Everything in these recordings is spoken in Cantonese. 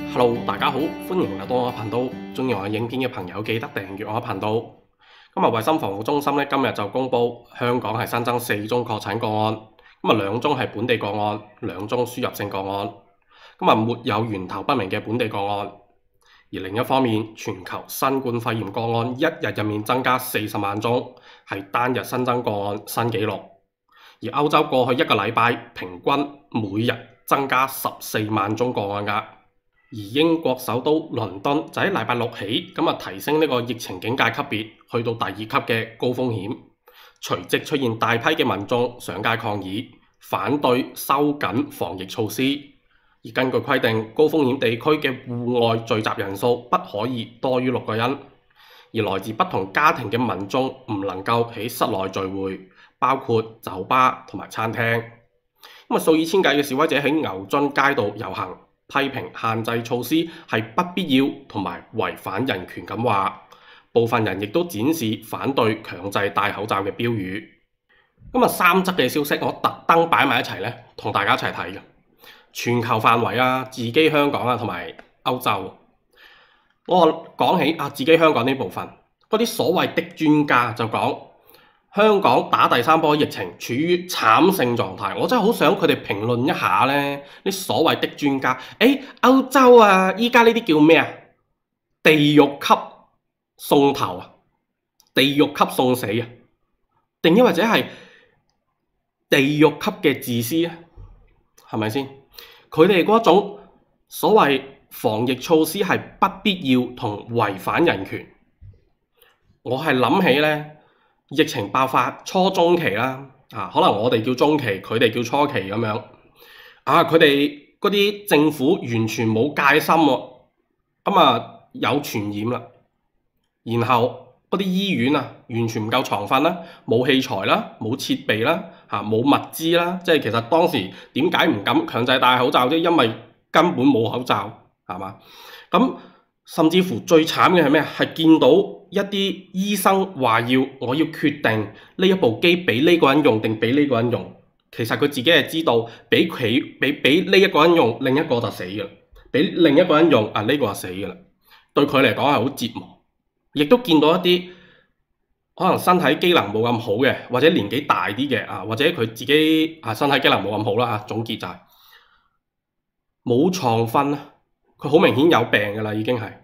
Hello，大家好，歡迎嚟到我頻道。鍾意我影片嘅朋友記得訂閱我頻道。今日衞生防護中心今日就公布香港係新增4宗確診個案，2宗係本地個案，2宗輸入性個案。沒有源頭不明嘅本地個案。而另一方面，全球新冠肺炎個案一日入面增加40萬宗，係單日新增個案新紀錄。而歐洲過去一個禮拜平均每日增加14萬宗個案㗎。而英國首都倫敦就喺禮拜6起提升呢個疫情警戒級別，去到第2級嘅高風險。隨即出現大批嘅民眾上街抗議，反對收緊防疫措施。而根據規定，高風險地區嘅戶外聚集人數不可以多於6個人。而來自不同家庭嘅民眾唔能夠喺室內聚會，包括酒吧同埋餐廳。數以千計嘅示威者喺牛津街道遊行，批評限制措施係不必要同埋違反人權咁話，部分人亦都展示反對強制戴口罩嘅標語。3則嘅消息我特登擺埋一齊咧，同大家一齊睇嘅。全球範圍啊，自己香港啊，同埋歐洲。我講起自己香港呢部分，嗰啲所謂的專家就講香港打第3波疫情處於慘勝狀態。我真係好想佢哋評論一下呢啲所謂的專家。歐洲啊，依家呢啲叫咩啊？地獄級送頭啊，地獄級送死啊，定抑或者係地獄級嘅自私啊？係咪先？佢哋嗰種所謂防疫措施係不必要同違反人權。我係諗起呢，疫情爆發初中期啦，可能我哋叫中期，佢哋叫初期咁樣。佢哋嗰啲政府完全冇戒心喎，有傳染啦。然後嗰啲醫院完全唔夠床瞓啦，冇器材啦，冇設備啦，冇物資啦。即係其實當時點解唔敢強制戴口罩啫？因為根本冇口罩，係嘛？甚至乎最慘嘅係咩？係見到一啲醫生話我要決定呢一部機俾呢個人用定俾呢個人用。其實佢自己係知道俾呢一個人用，另一個就死㗎啦；俾另一個人用，呢個就死㗎啦。對佢嚟講係好折磨。亦都見到一啲可能身體機能冇咁好嘅，或者年紀大啲嘅或者佢自己身體機能冇咁好啦。總結就係冇床瞓，佢好明顯有病㗎啦，已經係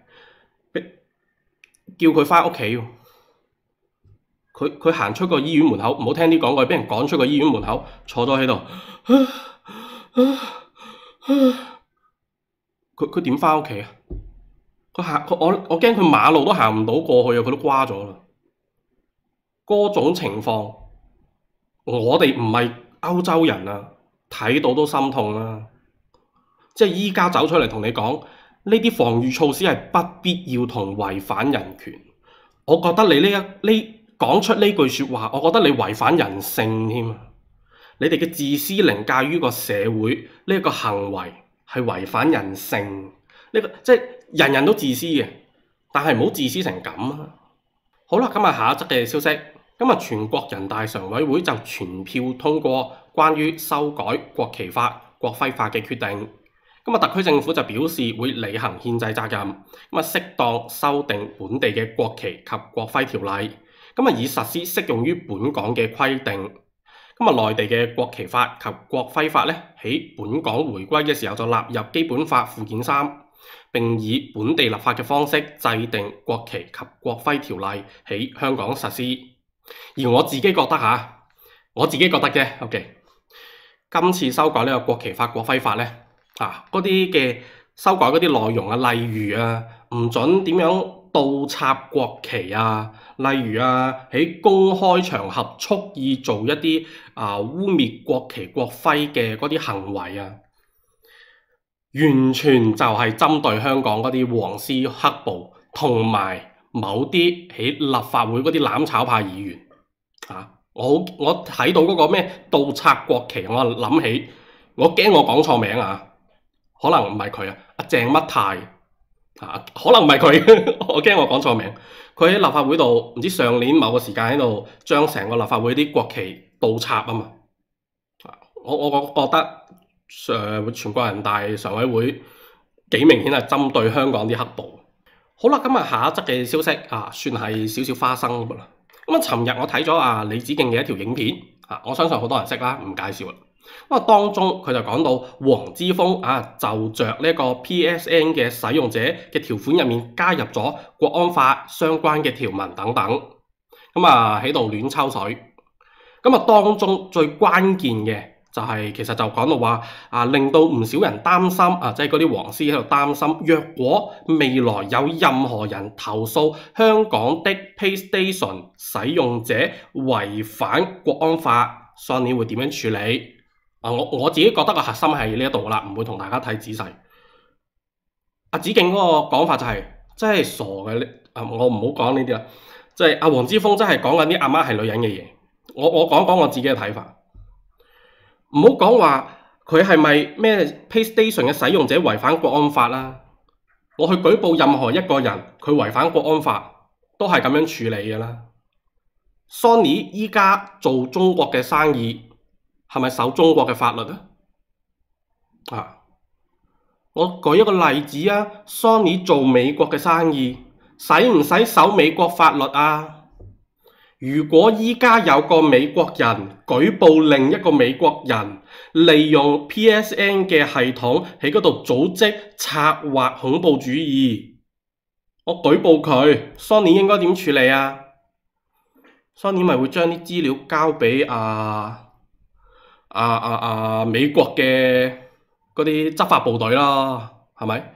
叫佢返屋企。佢行出個醫院門口，唔好聽啲講句，俾人趕出個醫院門口，坐咗喺度。佢點返屋企啊？我驚佢馬路都行唔到過去啊！佢都瓜咗啦。嗰種情況，我哋唔係歐洲人啊，睇到都心痛啦。即係依家走出嚟同你講，呢啲防禦措施係不必要同違反人權。我覺得你講出呢句説話，我覺得你違反人性添。你哋嘅自私凌駕於個社會，呢個行為係違反人性。即係人人都自私嘅，但係唔好自私成咁啊！好啦，今日下一則嘅消息，今日全國人大常委會就全票通過關於修改國旗法、國徽法嘅決定。特區政府就表示會履行憲制責任，適當修訂本地嘅國旗及國徽條例，以實施適用於本港嘅規定。內地嘅國旗法及國徽法喺本港回歸嘅時候就納入基本法附件3，並以本地立法嘅方式制定國旗及國徽條例喺香港實施。而我自己覺得嘅，OK， 今次修改呢個國旗法、國徽法嗰啲嘅修改嗰啲內容例如唔准點樣倒插國旗例如喺公開場合蓄意做一啲污蔑國旗國徽嘅嗰啲行為完全就係針對香港嗰啲黃絲黑暴同埋某啲喺立法會嗰啲攬炒派議員我睇到嗰個咩倒插國旗，我諗起，我驚我講錯名可能唔係佢鄭乜泰可能唔係佢，我驚我講錯名。佢喺立法會度，唔知上年某個時間喺度將成個立法會啲國旗倒插嘛。我覺得全國人大常委會幾明顯係針對香港啲黑暴。好啦，今日下一則嘅消息啊，算係少少花生啦。咁啊，尋日我睇咗李梓敬嘅一條影片啊，我相信好多人識啦，唔介紹啦。咁啊，當中佢就講到黃之鋒就着呢個 PSN 嘅使用者嘅條款入面加入咗國安法相關嘅條文等等，咁啊喺度亂抽水。咁啊，當中最關鍵嘅就係其實就講到話令到唔少人擔心即係嗰啲黃絲喺度擔心，若果未來有任何人投訴香港的 PlayStation 使用者違反國安法，Sony 會點樣處理？我自己覺得個核心係呢一度啦，唔會同大家睇仔細。阿梓敬嗰個講法就係真係傻嘅，我唔好講呢啲啦，即係阿黃之鋒真係講緊啲阿媽係女人嘅嘢。我講我自己嘅睇法，唔好講話佢係咪咩 PlayStation 嘅使用者違反國安法啦。我去舉報任何一個人，佢違反國安法都係咁樣處理嘅啦。Sony 依家做中國嘅生意，係咪守中國嘅法律啊？我舉一個例子，Sony 做美國嘅生意，使唔使守美國法律啊？如果依家有個美國人舉報另一個美國人，利用 PSN 嘅系統喺嗰度組織策劃恐怖主義，我舉報佢，Sony 應該點處理啊？Sony 咪會將啲資料交俾美國嘅嗰啲執法部隊啦，係咪？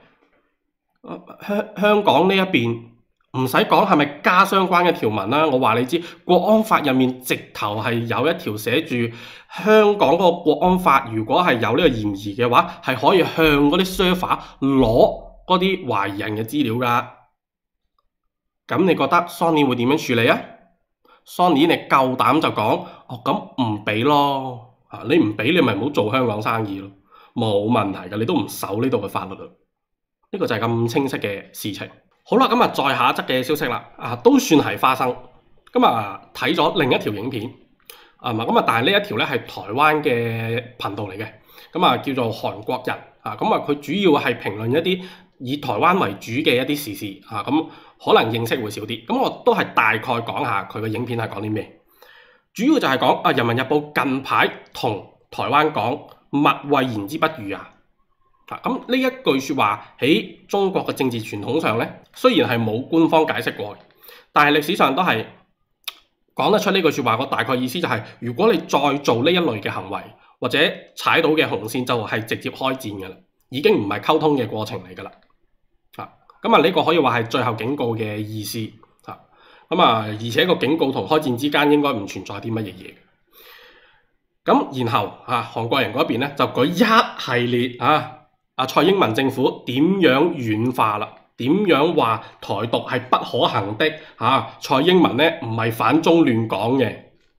香港呢一邊唔使講係咪加相關嘅條文啦？我話你知，國安法入面直頭係有一條寫住香港嗰個國安法，如果係有呢個嫌疑嘅話，係可以向嗰啲 server 攞嗰啲懷疑人嘅資料㗎。咁你覺得 Sony 會點樣處理啊？Sony 你夠膽就講咁唔俾咯。你唔俾你咪唔好做香港生意咯，冇問題嘅，你都唔守呢度嘅法律啦。呢個就係咁清晰嘅事情。好啦，咁再下一則嘅消息啦，都算係花生。咁睇咗另一條影片，但係呢一條咧係台灣嘅頻道嚟嘅，叫做韓國人佢主要係評論一啲以台灣為主嘅一啲時事咁可能認識會少啲。咁我都係大概講下佢嘅影片係講啲咩。主要就係講《人民日報》近排同台灣講勿謂言之不預咁呢一句說話喺中國嘅政治傳統上咧，雖然係冇官方解釋過，但係歷史上都係講得出呢句說話。個大概意思就係，如果你再做呢一類嘅行為，或者踩到嘅紅線，就係直接開戰噶啦，已經唔係溝通嘅過程嚟噶啦。呢個可以話係最後警告嘅意思。而且個警告同開戰之間應該唔存在啲乜嘢嘢。然後韓國人嗰邊咧就舉一系列蔡英文政府點樣軟化啦，點樣話台獨係不可行的蔡英文咧唔係反中亂港嘅。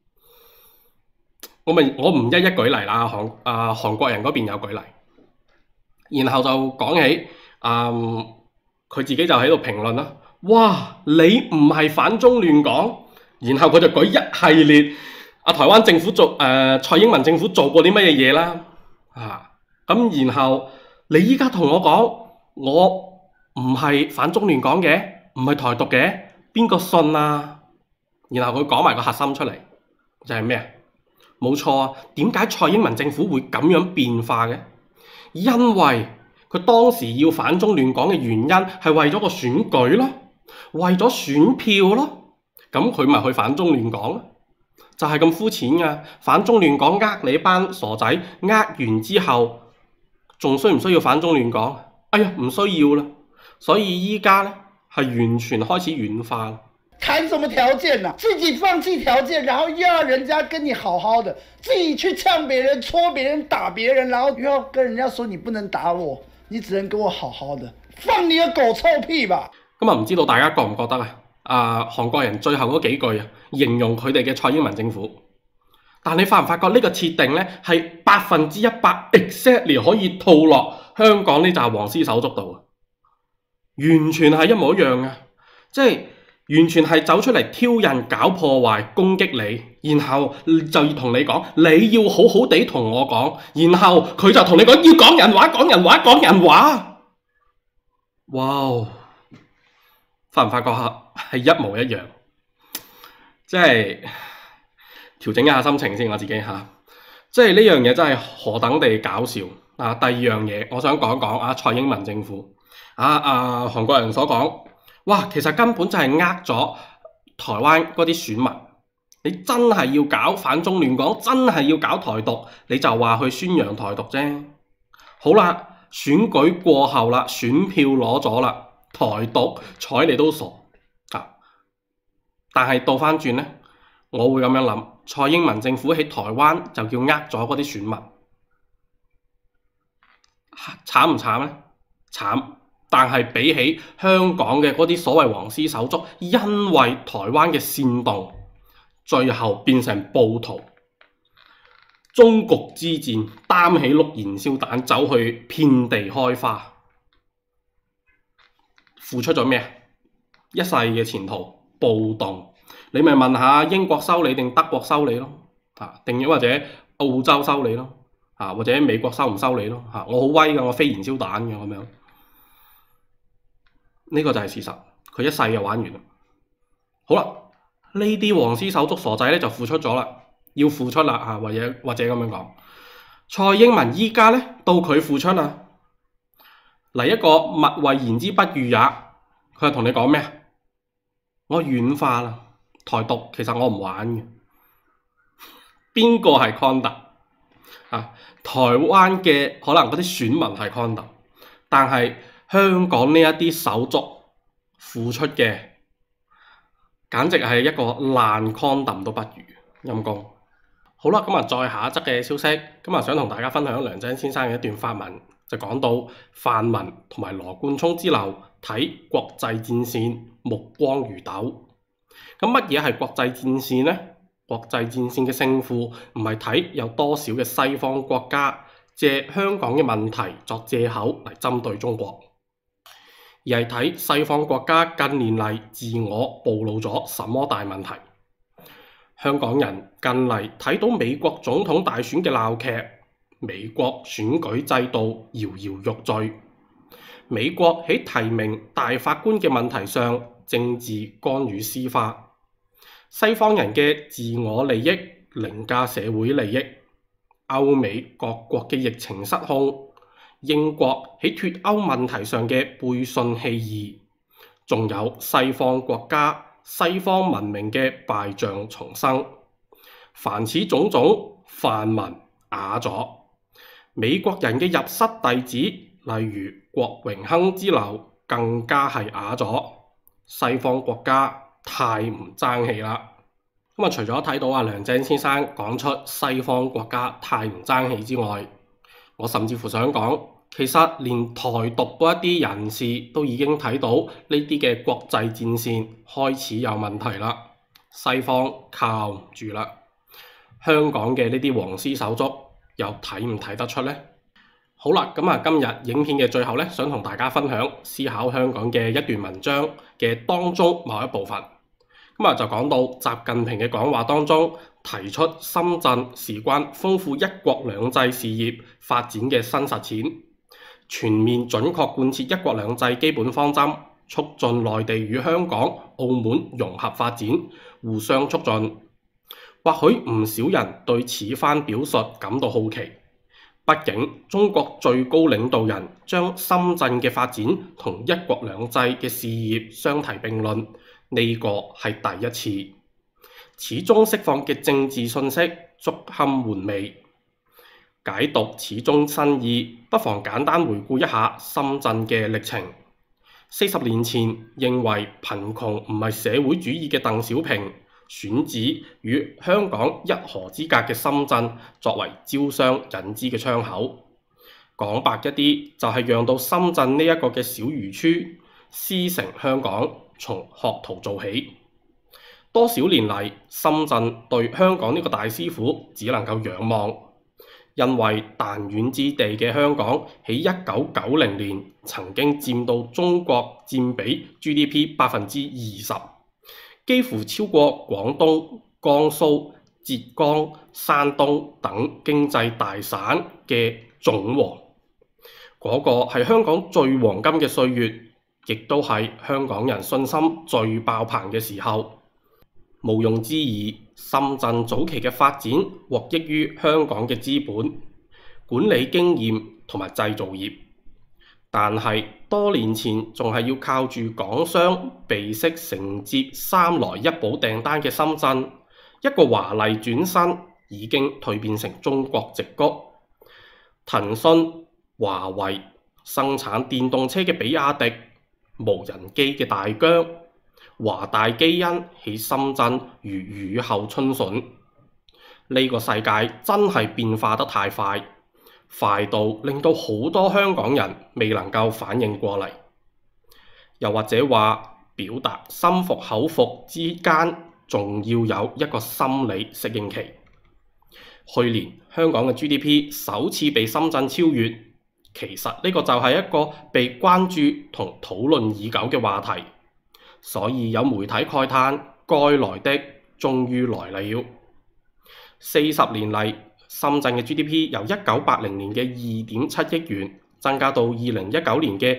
我唔一一舉例啦，韓國人嗰邊有舉例。然後就講起佢自己就喺度評論啦。哇！你唔係反中亂港，然後佢就舉一系列台灣政府蔡英文政府做過啲乜嘢嘢啦，然後你依家同我講我唔係反中亂港嘅，唔係台獨嘅，邊個信啊？然後佢講埋個核心出嚟，就係咩？冇錯，點解蔡英文政府會咁樣變化嘅？因為佢當時要反中亂港嘅原因係為咗個選舉咯。為咗選票咯，咁佢咪去反中亂港咯，就係咁膚淺噶。反中亂港你班傻仔，完之後仲需唔需要反中亂港？哎呀，唔需要啦。所以依家咧係完全開始軟化。 談什麼條件啊？自己放棄條件，然後又要人家跟你好好的，自己去嗆別人、戳別人、打別人，然後又要跟人家說你不能打我，你只能跟我好好的，放你個狗臭屁吧！ 唔知道大家覺唔覺得韓國人最後嗰幾句形容佢哋嘅蔡英文政府，但你發唔發覺呢個設定咧係100% exactly 可以套落香港呢紮黃絲手足度，完全係一模一樣嘅，即係完全係走出嚟挑釁、搞破壞、攻擊你，然後就要同你講你要好好地同我講，然後佢就同你講要講人話、講人話、講人話。 哇！發唔發覺係一模一樣？即係調整一下心情先，我自己嚇。即係呢樣嘢真係何等地搞笑啊！第二樣嘢，我想講講啊，蔡英文政府韓國人所講，哇，其實根本就係呃咗台灣嗰啲選民。你真係要搞反中亂港，真係要搞台獨，你就話去宣揚台獨啫。好啦，選舉過後啦，選票攞咗啦，台獨睬你都傻啊！但係倒翻轉呢，我會咁樣諗，蔡英文政府喺台灣就叫呃咗嗰啲選民，慘唔慘呢？慘！但係比起香港嘅嗰啲所謂黃絲手足，因為台灣嘅煽動，最後變成暴徒，終局之戰，擔起碌燃燒彈走去遍地開花，付出咗咩？一世嘅前途暴動。你咪問下英國收你定德國收你咯？定或者澳洲收你咯？或者美國收唔收你咯？我好威㗎，我飛燃燒彈嘅咁樣。呢個就係事實，佢一世就玩完啦。好啦。呢啲黃絲手足傻仔咧就付出咗啦，要付出啦嚇，或者咁樣講。蔡英文依家咧到佢付出啦，嚟一個勿謂言之不預也，佢係同你講咩？我軟化啦，台獨其實我唔玩嘅。邊個係 Conda？台灣嘅可能嗰啲選民係 Conda，但係香港呢一啲手足付出嘅，簡直係一個爛 condom 都不如，陰公。好啦，咁再下一則嘅消息，想同大家分享梁振英先生嘅一段發文，就講到泛民同埋羅冠聰之流睇國際戰線目光如豆。咁乜嘢係國際戰線呢？國際戰線嘅勝負唔係睇有多少嘅西方國家借香港嘅問題作借口嚟針對中國，而係睇西方國家近年嚟自我暴露咗什麼大問題。香港人近嚟睇到美國總統大選嘅鬧劇，美國選舉制度搖搖欲墜，美國喺提名大法官嘅問題上政治干預司法，西方人嘅自我利益凌駕社會利益，歐美各國嘅疫情失控，英國喺脫歐問題上嘅背信棄義，仲有西方國家、西方文明嘅敗象重生。凡此種種，泛民啞咗，美國人嘅入室弟子，例如郭榮鏗之流，更加係啞咗。西方國家太唔爭氣啦。除咗睇到梁振英先生講出西方國家太唔爭氣之外，我甚至乎想講，其實連台獨嗰一啲人士都已經睇到呢啲嘅國際戰線開始有問題啦，西方靠唔住啦。香港嘅呢啲黃絲手足又睇唔睇得出呢？好啦，今日影片嘅最後呢，想同大家分享思考香港嘅一段文章嘅當中某一部分。就講到習近平嘅講話當中提出深圳事關豐富一國兩制事業發展嘅新實踐，全面準確貫徹一國兩制基本方針，促進內地與香港、澳門融合發展，互相促進。或許唔少人對此番表述感到好奇，畢竟中國最高領導人將深圳嘅發展同一國兩制嘅事業相提並論，呢個係第一次，始終釋放嘅政治信息足堪玩味。解讀始終新意，不妨簡單回顧一下深圳嘅歷程。40年前，認為貧窮唔係社會主義嘅鄧小平，選址與香港一河之隔嘅深圳作為招商引資嘅窗口。講白一啲，就係讓到深圳呢一個嘅小漁村師承香港，從學徒做起。多少年嚟，深圳對香港呢個大師傅只能夠仰望，因為彈丸之地嘅香港喺1990年曾經佔到中國佔比 GDP 20%，幾乎超過廣東、江蘇、浙江、山東等經濟大省嘅總和。嗰個係香港最黃金嘅歲月， 亦都係香港人信心最爆棚嘅時候。毋庸置疑，深圳早期嘅發展獲益於香港嘅資本、管理經驗同埋製造業，但係多年前仲係要靠住港商鼻息承接三來一補訂單嘅深圳，一個華麗轉身已經蛻變成中國矽谷。騰訊、華為生產電動車嘅比亞迪、無人機嘅大疆、華大基因喺深圳如雨後春筍。呢個世界真係變化得太快，快到令到好多香港人未能夠反應過嚟，又或者話表達心服口服之間，仲要有一個心理適應期。去年香港嘅 GDP 首次被深圳超越，其實呢個就係一個被關注同討論已久嘅話題。所以有媒體慨嘆，該來的終於來了。40年嚟，深圳嘅 GDP 由1980年嘅2.7億元增加到2019年嘅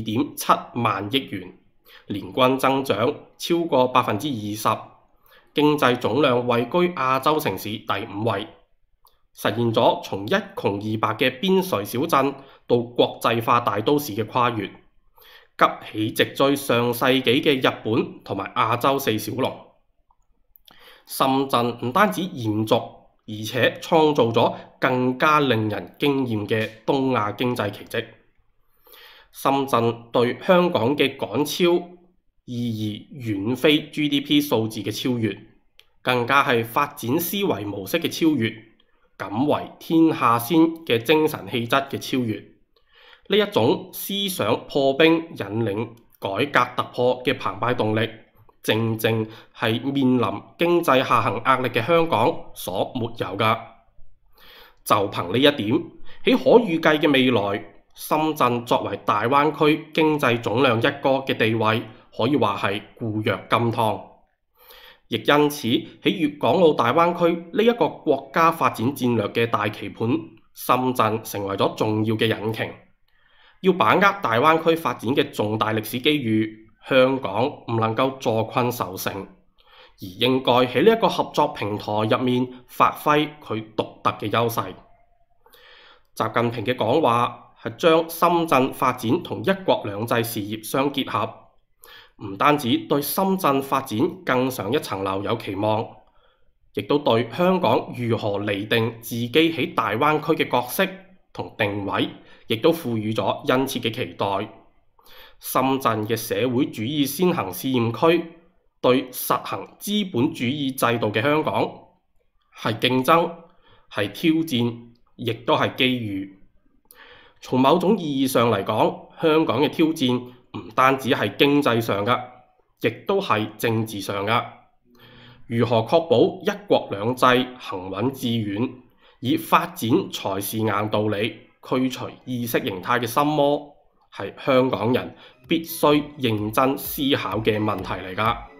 2.7萬億元，年均增長超過20%，經濟總量位居亞洲城市第5位，實現咗從一窮二白嘅邊陲小鎮到國際化大都市嘅跨越，急起直追上世紀嘅日本同埋亞洲四小龍。深圳唔單止延續，而且創造咗更加令人驚豔嘅東亞經濟奇蹟。深圳對香港嘅趕超意義遠非 GDP 數字嘅超越，更加係發展思維模式嘅超越，敢為天下先嘅精神氣質嘅超越。呢一種思想破冰引領改革突破嘅澎湃動力，正正係面臨經濟下行壓力嘅香港所沒有㗎。就憑呢一點，喺可預計嘅未來，深圳作為大灣區經濟總量一哥嘅地位，可以話係固若金湯。亦因此，喺粵港澳大灣區呢一個國家發展戰略嘅大棋盤，深圳成為咗重要嘅引擎。要把握大灣區發展嘅重大歷史機遇，香港唔能夠坐困愁城，而應該喺呢一個合作平台入面發揮佢獨特嘅優勢。習近平嘅講話係將深圳發展同一國兩制事業相結合，唔單止對深圳發展更上一層樓有期望，亦都對香港如何釐定自己喺大灣區嘅角色同定位，亦都賦予咗殷切嘅期待。深圳嘅社會主義先行試驗區，對實行資本主義制度嘅香港，係競爭，係挑戰，亦都係機遇。從某種意義上嚟講，香港嘅挑戰唔單止係經濟上嘅，亦都係政治上嘅。如何確保一國兩制行穩致遠，以發展才是硬道理，驅除意識形態嘅心魔，係香港人必須認真思考嘅問題嚟㗎。